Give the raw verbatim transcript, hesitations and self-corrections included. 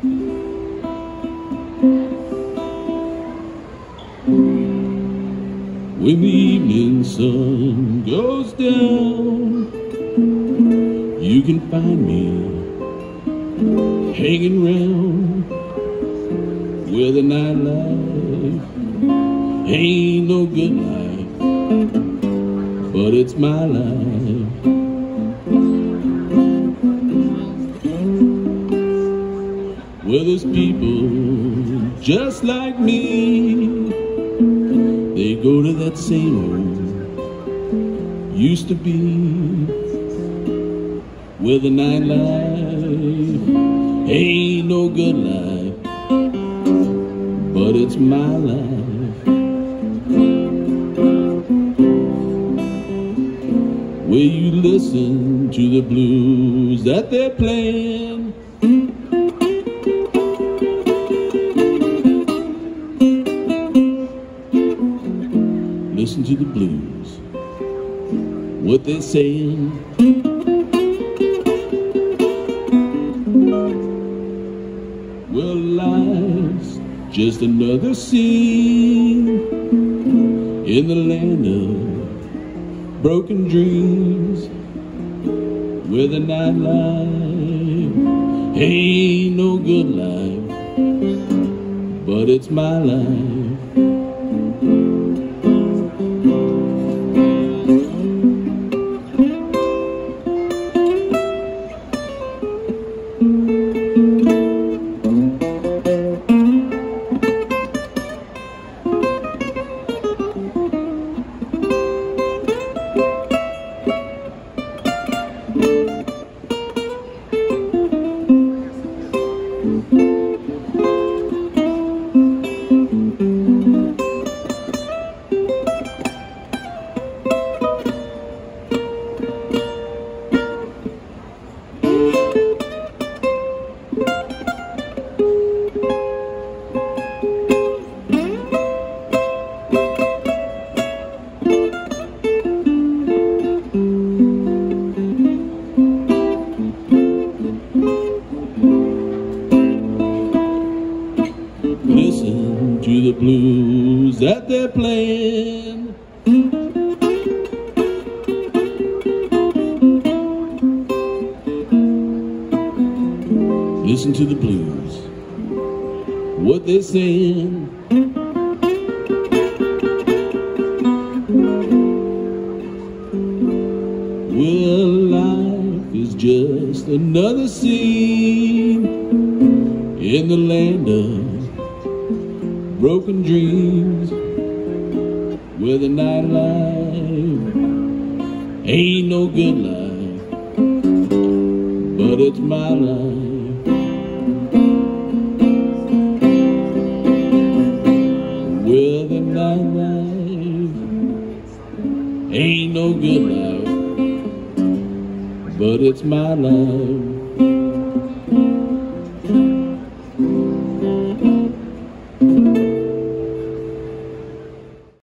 When the evening sun goes down, you can find me hanging round where the nightlife ain't no good life, but it's my life. Well, there's people just like me, they go to that same old used to be, where the nightlife ain't no good life, but it's my life. Where you listen to the blues that they're playing, listen to the blues, what they're saying. Well, life's just another scene in the land of broken dreams, where the nightlife ain't no good life, but it's my life. Listen to the blues that they're playing, listen to the blues, what they're saying. Well, life is just another scene in the land of broken dreams, where the nightlife ain't no good life, but it's my life. Where the nightlife ain't no good life, but it's my life.